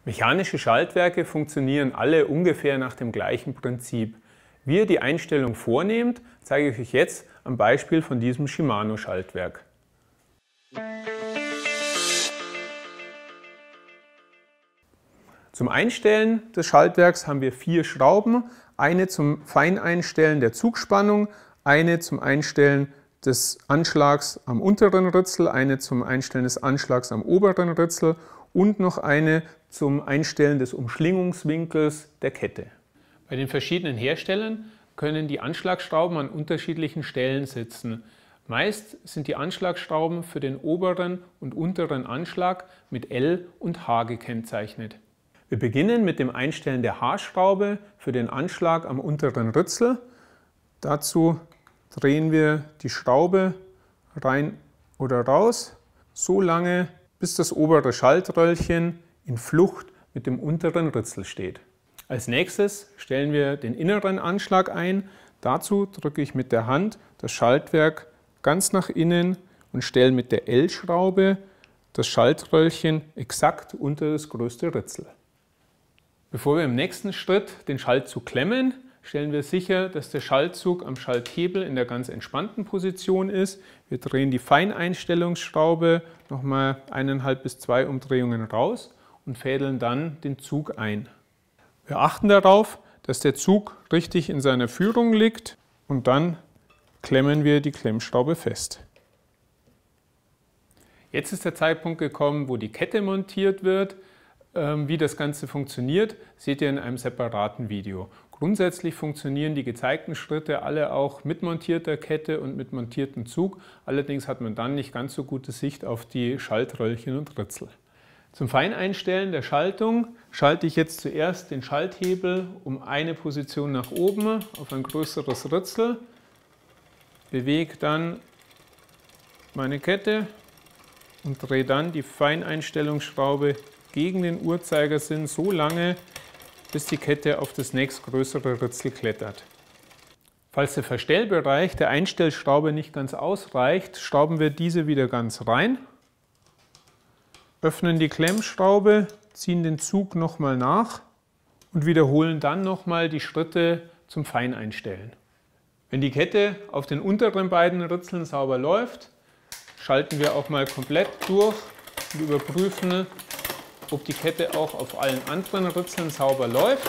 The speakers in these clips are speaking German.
Mechanische Schaltwerke funktionieren alle ungefähr nach dem gleichen Prinzip. Wie ihr die Einstellung vornehmt, zeige ich euch jetzt am Beispiel von diesem Shimano-Schaltwerk. Zum Einstellen des Schaltwerks haben wir 4 Schrauben, eine zum Feineinstellen der Zugspannung, eine zum Einstellen des Anschlags am unteren Ritzel, eine zum Einstellen des Anschlags am oberen Ritzel und noch eine zum Einstellen des Umschlingungswinkels der Kette. Bei den verschiedenen Herstellern können die Anschlagschrauben an unterschiedlichen Stellen sitzen. Meist sind die Anschlagschrauben für den oberen und unteren Anschlag mit L und H gekennzeichnet. Wir beginnen mit dem Einstellen der H-Schraube für den Anschlag am unteren Ritzel. Dazu drehen wir die Schraube rein oder raus, so lange bis das obere Schaltröllchen in Flucht mit dem unteren Ritzel steht. Als nächstes stellen wir den inneren Anschlag ein. Dazu drücke ich mit der Hand das Schaltwerk ganz nach innen und stelle mit der L-Schraube das Schaltröllchen exakt unter das größte Ritzel. Bevor wir im nächsten Schritt den Schaltzug klemmen, stellen wir sicher, dass der Schaltzug am Schalthebel in der ganz entspannten Position ist. Wir drehen die Feineinstellungsschraube nochmal 1,5 bis 2 Umdrehungen raus und fädeln dann den Zug ein. Wir achten darauf, dass der Zug richtig in seiner Führung liegt und dann klemmen wir die Klemmschraube fest. Jetzt ist der Zeitpunkt gekommen, wo die Kette montiert wird. Wie das Ganze funktioniert, seht ihr in einem separaten Video. Grundsätzlich funktionieren die gezeigten Schritte alle auch mit montierter Kette und mit montiertem Zug. Allerdings hat man dann nicht ganz so gute Sicht auf die Schaltröllchen und Ritzel. Zum Feineinstellen der Schaltung schalte ich jetzt zuerst den Schalthebel um eine Position nach oben auf ein größeres Ritzel, bewege dann meine Kette und drehe dann die Feineinstellungsschraube gegen den Uhrzeigersinn so lange, bis die Kette auf das nächstgrößere Ritzel klettert. Falls der Verstellbereich der Einstellschraube nicht ganz ausreicht, schrauben wir diese wieder ganz rein, öffnen die Klemmschraube, ziehen den Zug nochmal nach und wiederholen dann nochmal die Schritte zum Feineinstellen. Wenn die Kette auf den unteren beiden Ritzeln sauber läuft, schalten wir auch mal komplett durch und überprüfen, ob die Kette auch auf allen anderen Ritzeln sauber läuft.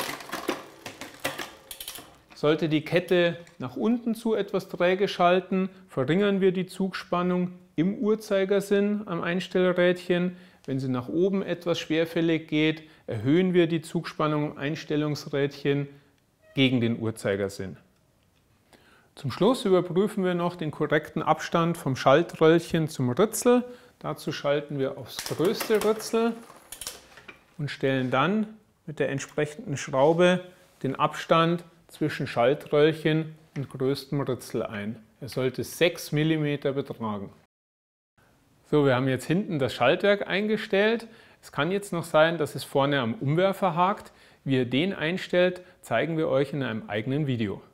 Sollte die Kette nach unten zu etwas träge schalten, verringern wir die Zugspannung im Uhrzeigersinn am Einstellrädchen. Wenn sie nach oben etwas schwerfällig geht, erhöhen wir die Zugspannung am Einstellungsrädchen gegen den Uhrzeigersinn. Zum Schluss überprüfen wir noch den korrekten Abstand vom Schaltröllchen zum Ritzel. Dazu schalten wir aufs größte Ritzel und stellen dann mit der entsprechenden Schraube den Abstand zwischen Schaltröllchen und größtem Ritzel ein. Er sollte 6 mm betragen. So, wir haben jetzt hinten das Schaltwerk eingestellt. Es kann jetzt noch sein, dass es vorne am Umwerfer hakt. Wie ihr den einstellt, zeigen wir euch in einem eigenen Video.